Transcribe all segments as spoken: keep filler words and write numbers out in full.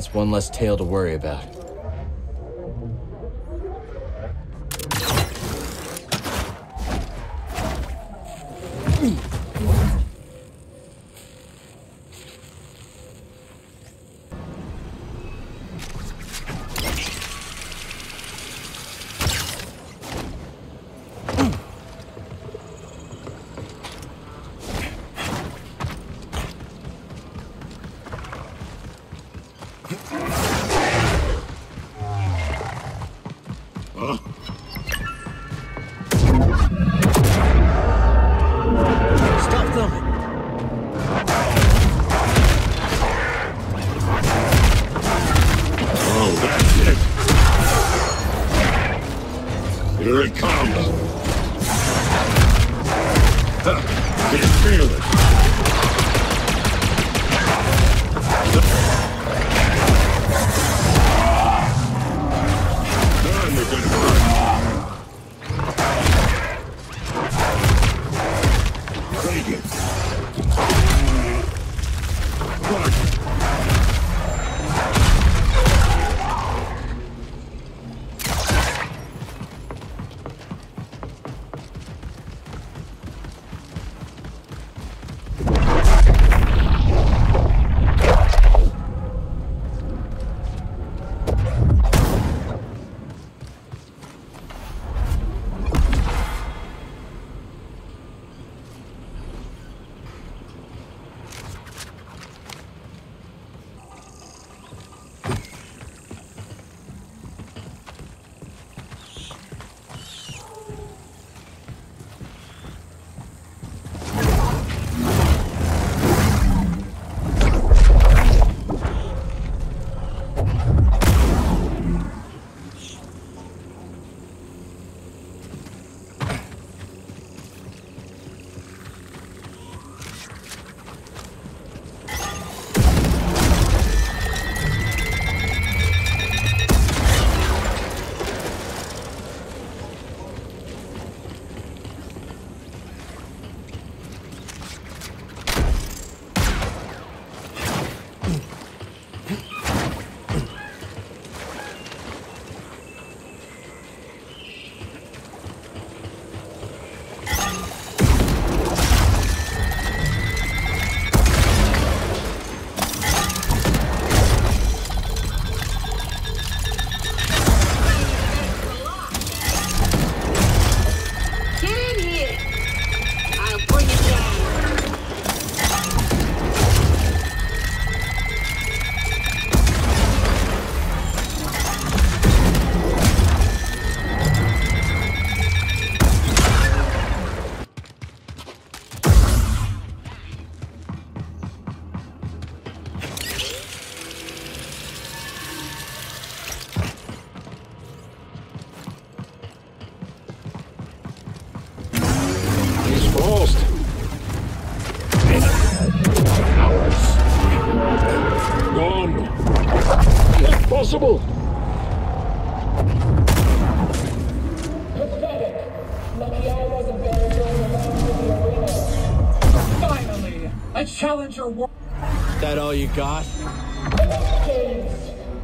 That's one less tail to worry about. Here it comes! Huh. Can't feel it! Now you're gonna run! Take it! Run! Possible. Pathetic. Lucky I wasn't there during the round of the arena. Finally, a challenger war. That all you got? Games.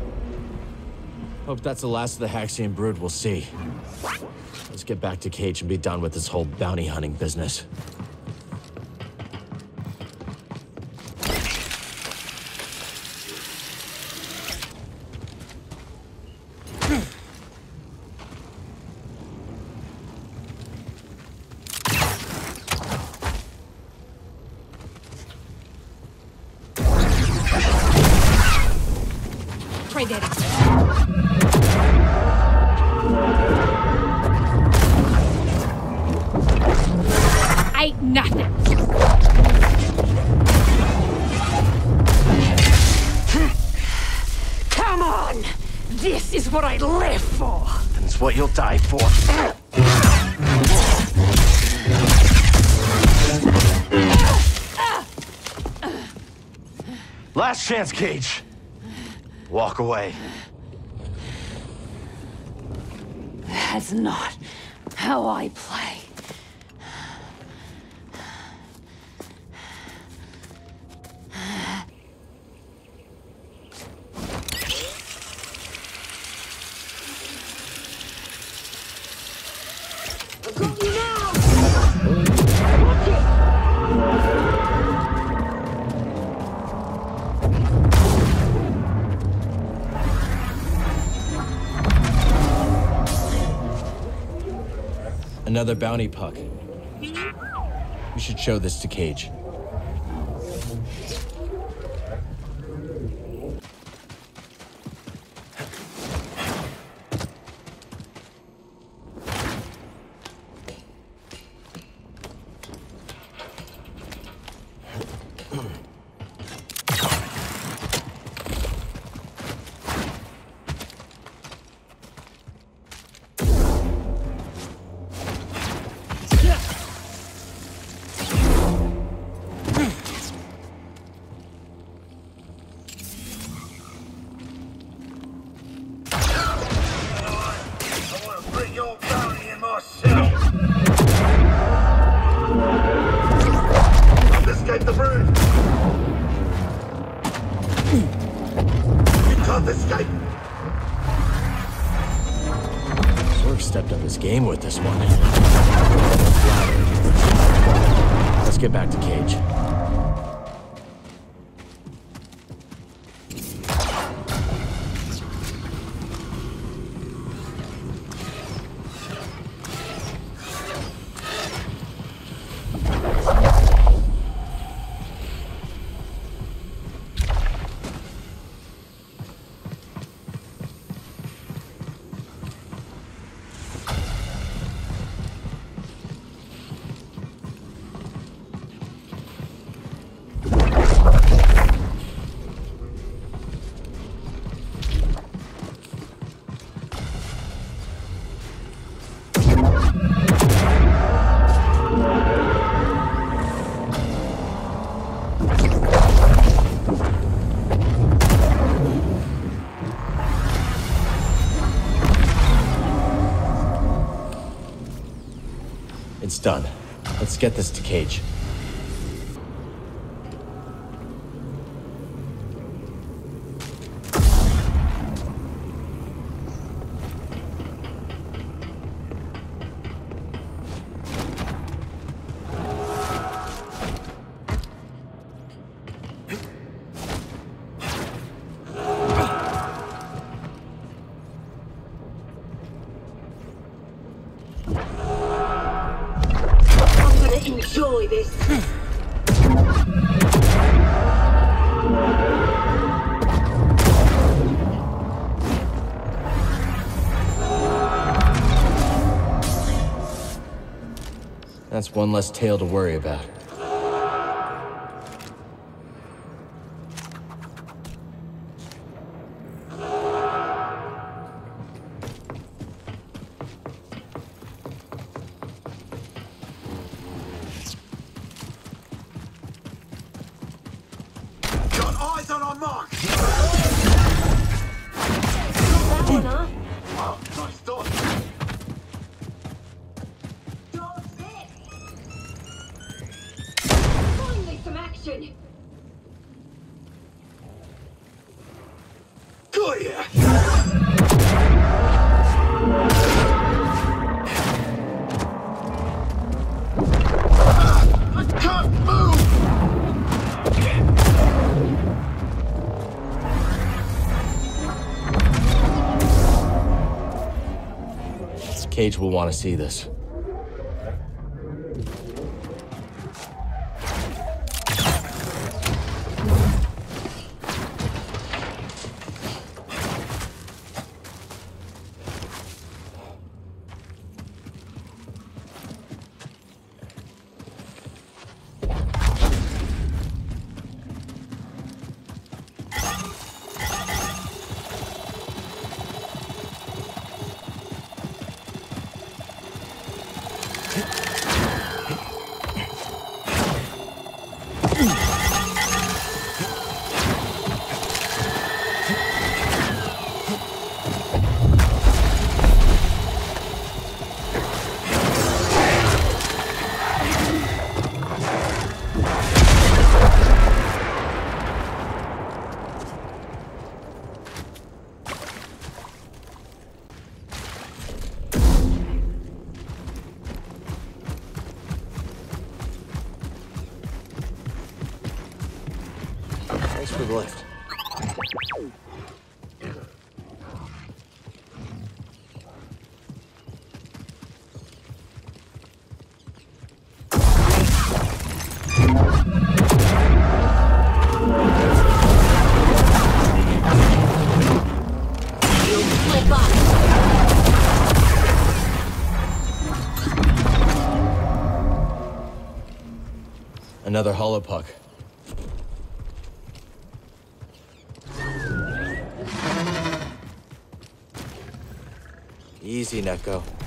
Hope that's the last of the Haxion brood we'll see. Let's get back to Cage and be done with this whole bounty hunting business. Trade that. Ain't nothing. Come on! This is what I live for! And it's what you'll die for. Last chance, Cage. Walk away. That's not how I play. Another bounty puck. We should show this to Cage. Stepped up his game with this one. Let's get back to Cage. It's done. Let's get this to Cage. Enjoy this. That's one less tail to worry about. Eyes on our mark! That one, huh? Wow, nice dodge. Finally, some action. Go here! I can't move! Cage will want to see this. Thanks for the lift. Another hollow puck. Easy, Neko.